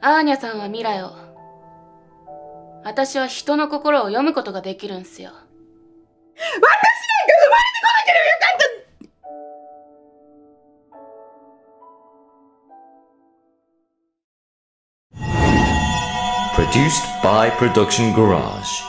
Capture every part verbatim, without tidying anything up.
アーニャさんは未来を、私は人の心を読むことができるんすよ。私なんか生まれてこなければよかった。 Produced by Production Garage.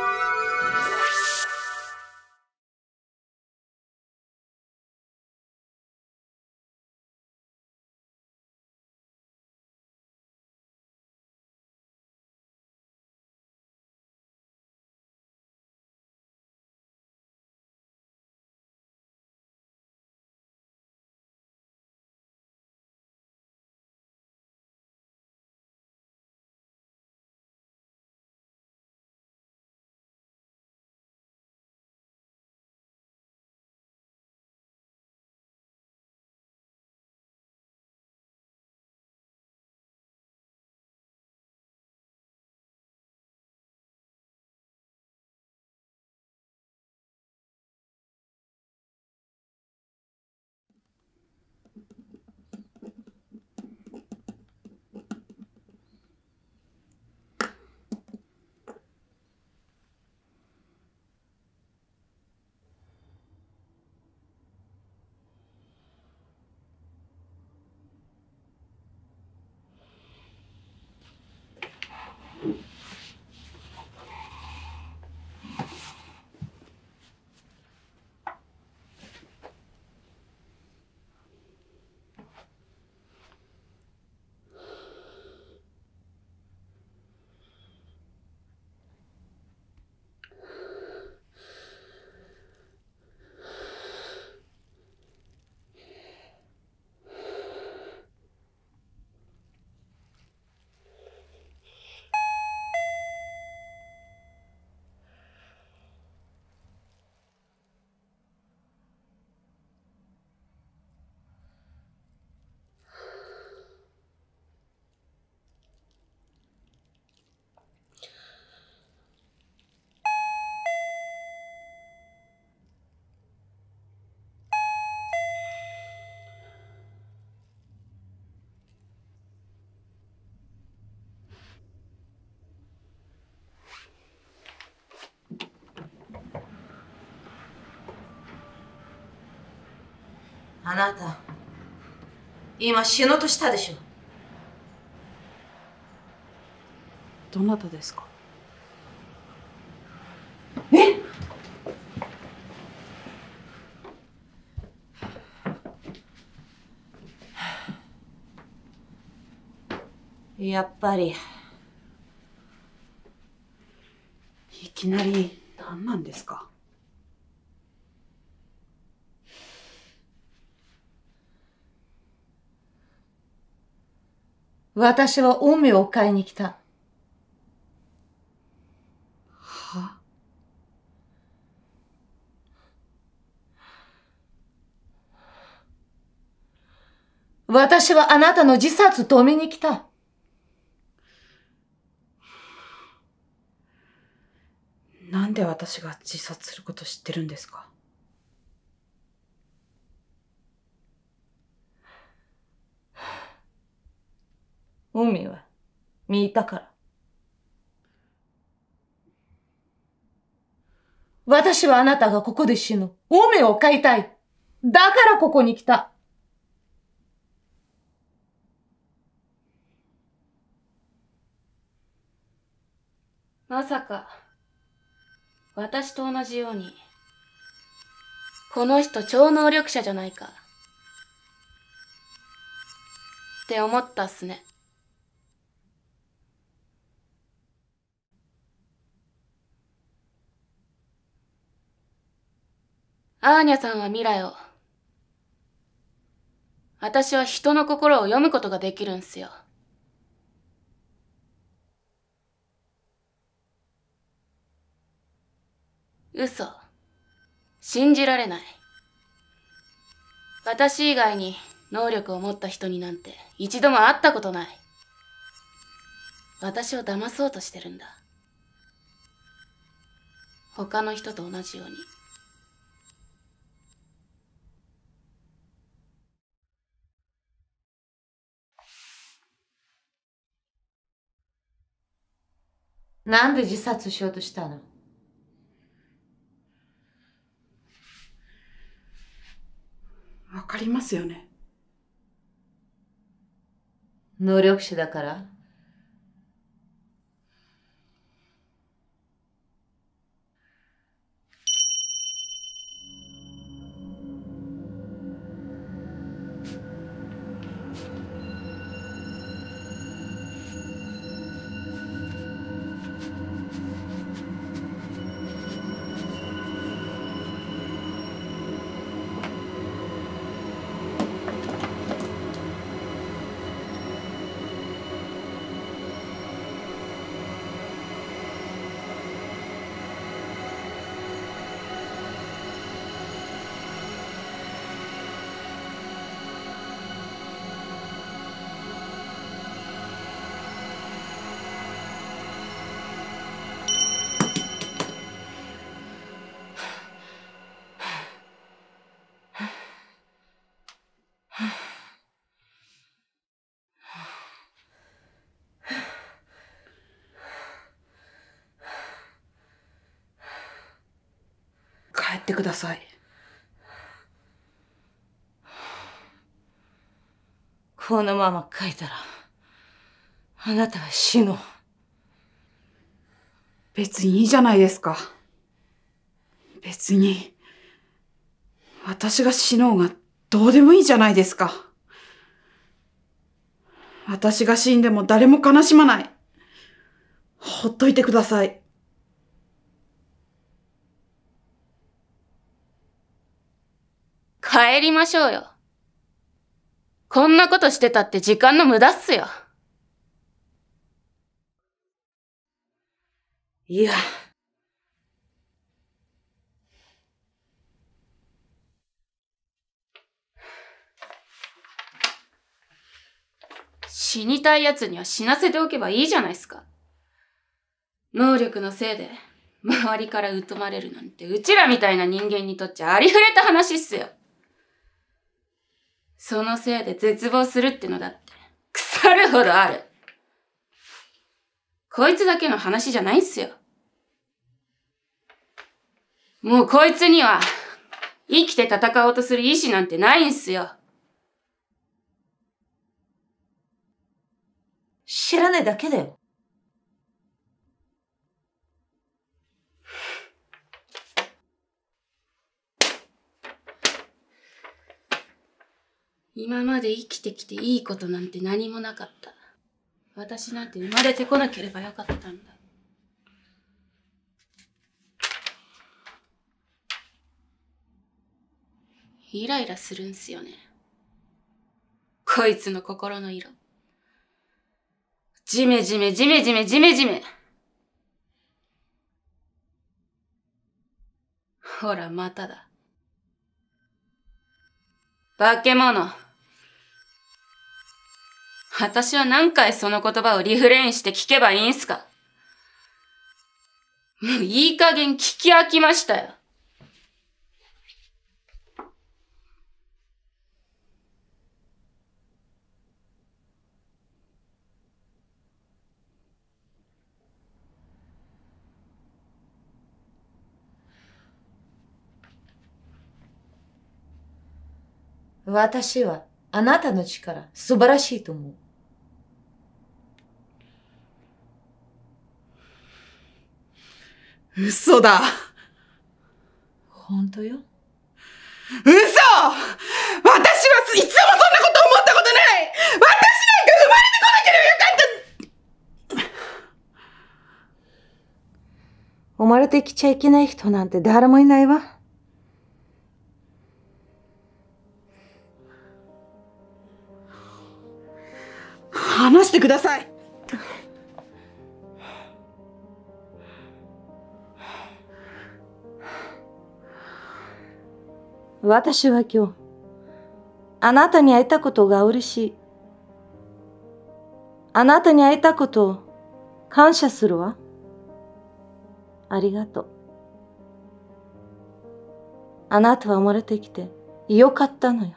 「あなた、今死のうとしたでしょ」。 どなたですか？ え？やっぱり。 いきなり何なんですか？ 私は海を買いに来た。 は？ 私はあなたの自殺止めに来た。 なんで私が自殺すること知ってるんですか？ 海は見たから。私はあなたがここで死ぬ海を買いたい。だからここに来た。 まさか、私と同じように、この人超能力者じゃないか。って思ったっすね。アーニャさんは未来を、私は人の心を読むことができるんすよ。嘘。信じられない。私以外に能力を持った人になんて一度も会ったことない。私を騙そうとしてるんだ。他の人と同じように。 なんで自殺しようとしたの？ わかりますよね。 能力者だから？ 帰ってください。 このまま書いたら、あなたは死ぬ。 別にいいじゃないですか。別に、私が死のうがどうでもいいじゃないですか。私が死んでも誰も悲しまない。ほっといてください。 帰りましょうよ。こんなことしてたって時間の無駄っすよ。 いや。 死にたい奴には死なせておけばいいじゃないですか。能力のせいで周りから疎まれるなんてうちらみたいな人間にとっちゃありふれた話っすよ。そのせいで絶望するってのだって腐るほどある。こいつだけの話じゃないんすよ。もうこいつには生きて戦おうとする意志なんてないんすよ。 知らないだけだよ。 今まで生きてきていいことなんて何もなかった。私なんて生まれてこなければよかったんだ。イライラするんすよね。こいつの心の色。ジメジメジメジメジメジメ。ほらまただ。化け物。私は何回その言葉をリフレインして聞けばいいんすか？もういい加減聞き飽きましたよ。 私はあなたの力素晴らしいと思う。 嘘だ。 本当よ。 嘘！私はいつもそんなこと思ったことない！私なんか生まれてこなければよかった！ 生まれてきちゃいけない人なんて誰もいないわ。 話してください。 私は今日、あなたに会えたことが嬉しい。あなたに会えたことを感謝するわ。ありがとう。あなたは生まれてきてよかったのよ。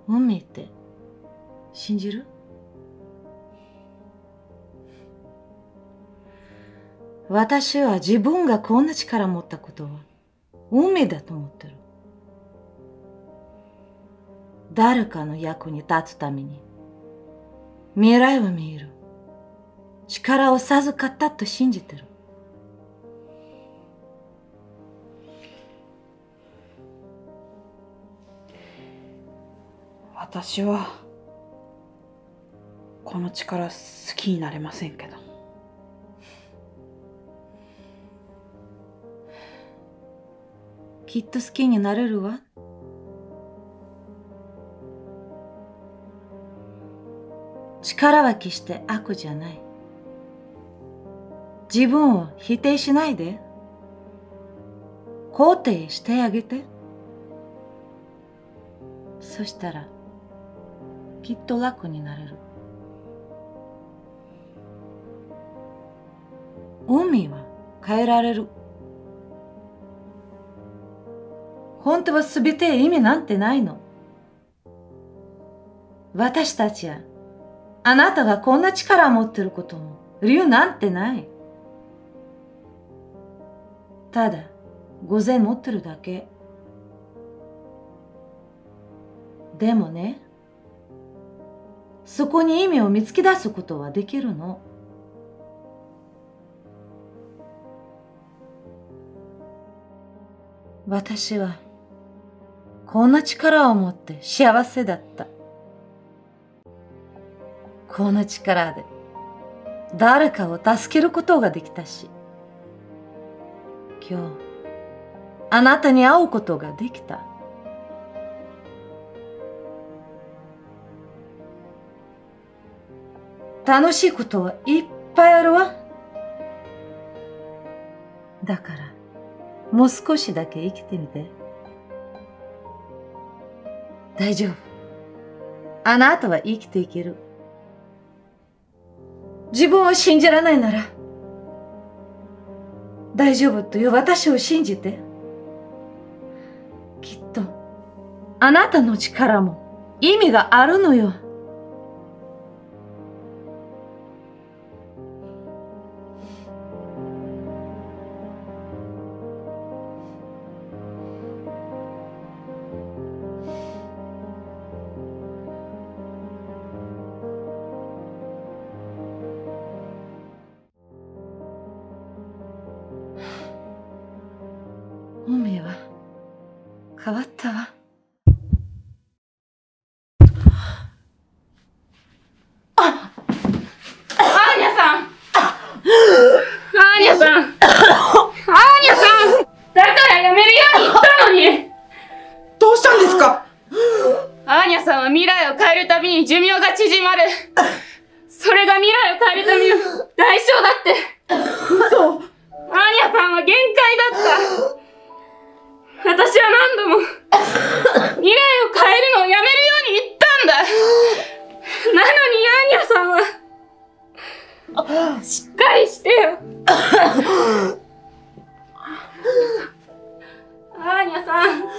運命って信じる？私は自分がこんな力持ったことは運命だと思ってる。誰かの役に立つために未来を見る力を授かったと信じてる。 私はこの力好きになれませんけど。 きっと好きになれるわ。力は決して悪じゃない。自分を否定しないで。肯定してあげて。そしたらきっと楽になれる。運命は変えられる。本当はすべて意味なんてないの。私たちはあなたがこんな力を持ってることも理由なんてない。ただ偶然持ってるだけ。でもね、そこに意味を見つけ出すことはできるの。私はこんな力を持って幸せだった。この力で誰かを助けることができたし、今日あなたに会うことができた。楽しいことはいっぱいあるわ。だからもう少しだけ生きてみて。大丈夫。あなたは生きていける。自分を信じられないなら大丈夫という私を信じて。きっとあなたの力も意味があるのよ。運命は変わったわ。 あ、アーニャさん、アーニャさん、アーニャさん、だからやめるように言ったのに。 どうしたんですか？ アーニャさんは未来を変えるたびに寿命が縮まる。それが未来を変えるための代償だって。 嘘。 アーニャさんは限界だった。私は何度も未来を変えるのをやめるように言ったんだ。なのにアーニャさんはしっかりしてよ。アーニャさん、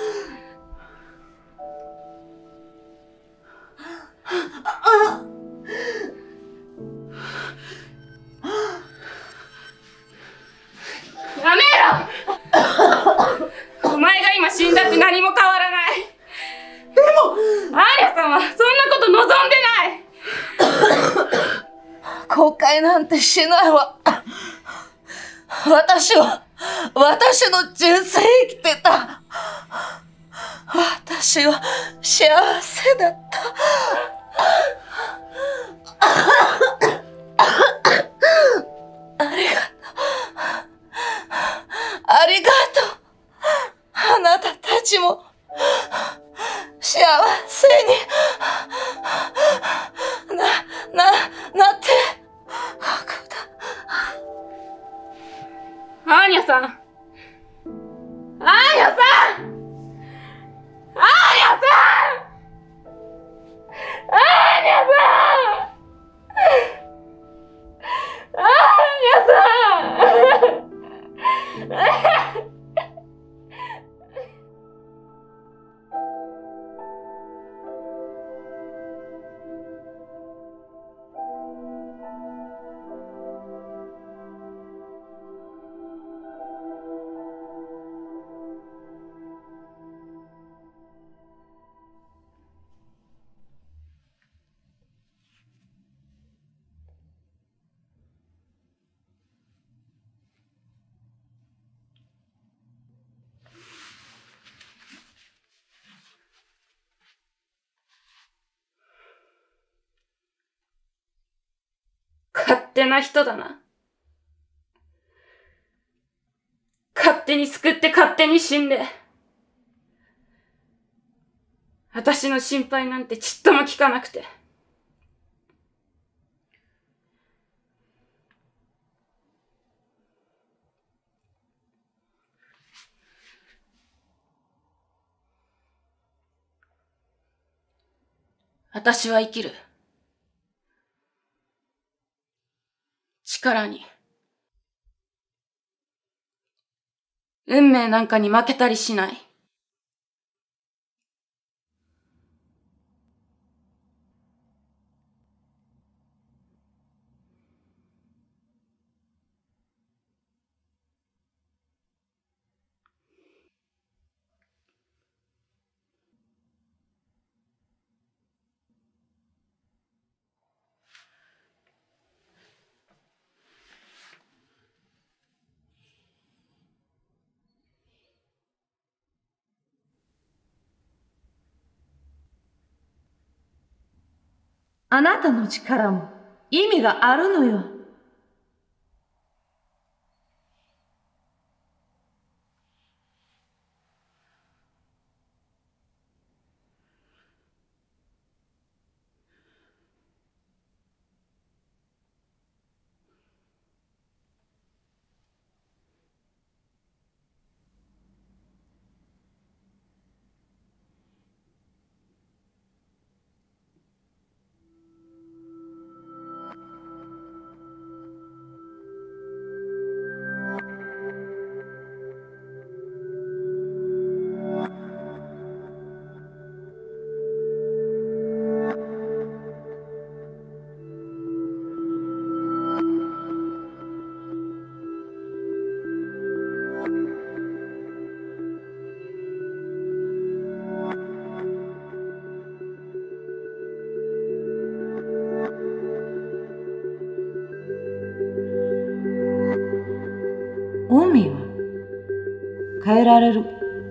やめろ。お前が今死んだって何も変わらない。でもアーニャさんはそんなこと望んでない。 後悔なんてしないわ。私は私の人生生きてた。私は幸せだった。ありがとう。ありがとう。あなたたちも幸せにな、な、なってくだ。 アーニャさん、アーニャさん、アーニャさん、アーニャさん、アーニャさん。 手な人だな。勝手に救って勝手に死んで。私の心配なんてちっとも聞かなくて。私は生きる。力に。運命なんかに負けたりしない。 あなたの力も意味があるのよ。海は変えられる。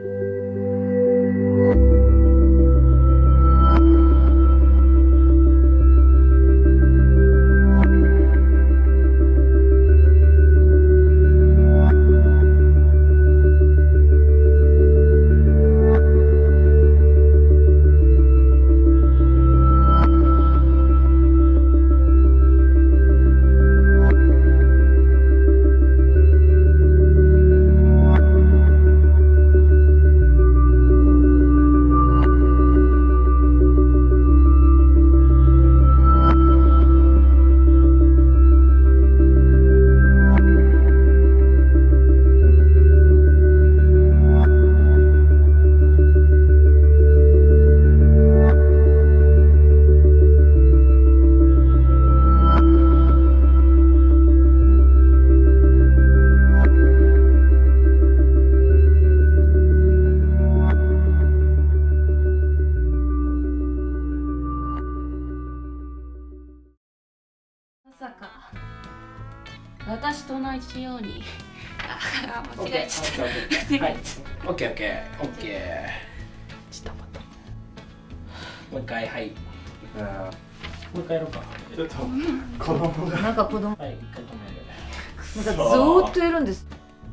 まさか私と同じようにあ間違えちゃった。 はい、オッケーオッケーオッケー。ちょっと待って。もう一回はい。もう一回やろうか。ちょっと子供がなんか子供はい一回止める。 なんかずーっといるんです。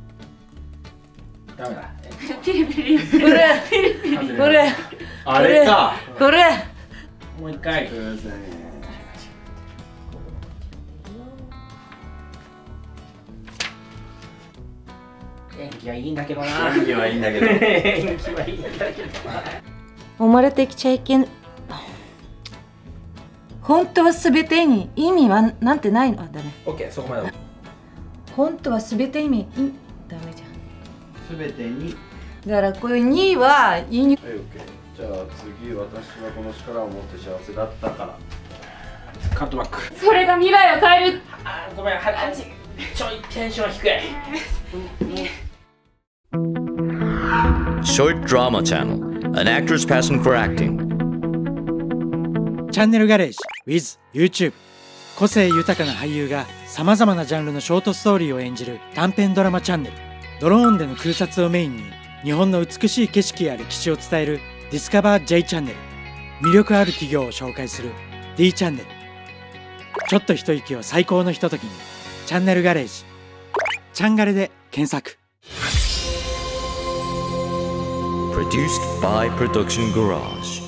ダメだ。 ピリピリこれこれあれか。 これもう一回。演技はいいんだけどな。 演技はいいんだけど。 演技はいいんだけどな。 生まれてきちゃいけん。本当はすべてに意味はなんてないの。あ、ダメ。 オッケー、そこまで。 本当はすべて意味いダメじゃん。 すべてに。 だからこういうには意味。 はい、オッケー。じゃあ次、私はこの力を持って幸せだったから。 カットバック。 それが未来を変える。 あー、ごめん、はあっちちょいテンション低い。 Short Drama Channel, an actor's passion for acting. チャンネルガレージ with YouTube。 個性豊かな俳優がさまざまなジャンルのショートストーリーを演じる短編ドラマチャンネル。ドローンでの空撮をメインに日本の美しい景色や歴史を伝えるディスカバー J チャンネル。魅力ある企業を紹介する D チャンネル。 ちょっと一息を最高のひとときに。チャンネルガレージ、チャンガレで検索。 Produced by Production Garage.